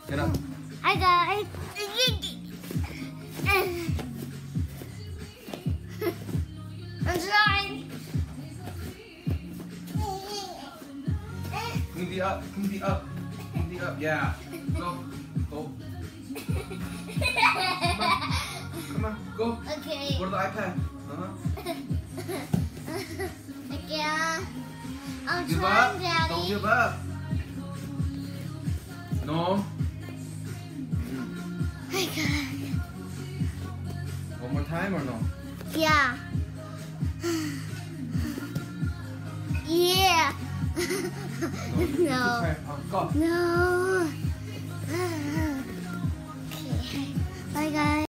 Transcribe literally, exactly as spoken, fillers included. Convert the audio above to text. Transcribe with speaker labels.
Speaker 1: Get up.
Speaker 2: Hi guys. I'm trying.
Speaker 1: Hindi up. Hindi up. Hindi up. Yeah. Go. Go. Come on. Go.
Speaker 2: Okay.
Speaker 1: Go to the iPad. Uh-huh.
Speaker 2: Okay. I'm
Speaker 1: Give
Speaker 2: trying,
Speaker 1: up.
Speaker 2: Daddy.
Speaker 1: Don't give up. No.
Speaker 2: Hi guys.
Speaker 1: One more time or no?
Speaker 2: Yeah. Yeah.
Speaker 1: No. you- you
Speaker 2: No.
Speaker 1: keep trying. Oh, go.
Speaker 2: No. Okay. Bye guys.